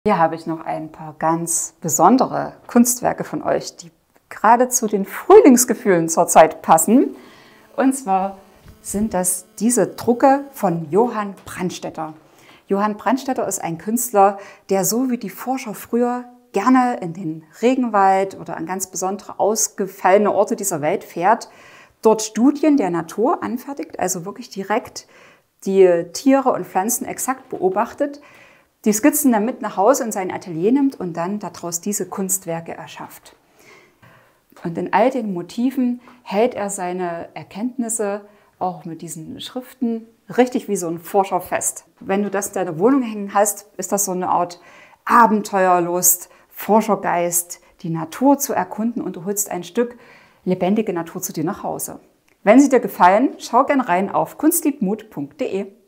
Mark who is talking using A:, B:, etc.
A: Hier habe ich noch ein paar ganz besondere Kunstwerke von euch, die gerade zu den Frühlingsgefühlen zurzeit passen. Und zwar sind das diese Drucke von Johann Brandstätter. Johann Brandstätter ist ein Künstler, der so wie die Forscher früher gerne in den Regenwald oder an ganz besondere ausgefallene Orte dieser Welt fährt, dort Studien der Natur anfertigt, also wirklich direkt die Tiere und Pflanzen exakt beobachtet, die Skizzen dann mit nach Hause in sein Atelier nimmt und dann daraus diese Kunstwerke erschafft. Und in all den Motiven hält er seine Erkenntnisse auch mit diesen Schriften richtig wie so ein Forscher fest. Wenn du das in deiner Wohnung hängen hast, ist das so eine Art Abenteuerlust, Forschergeist, die Natur zu erkunden, und du holst ein Stück lebendige Natur zu dir nach Hause. Wenn sie dir gefallen, schau gern rein auf kunstliebmut.de.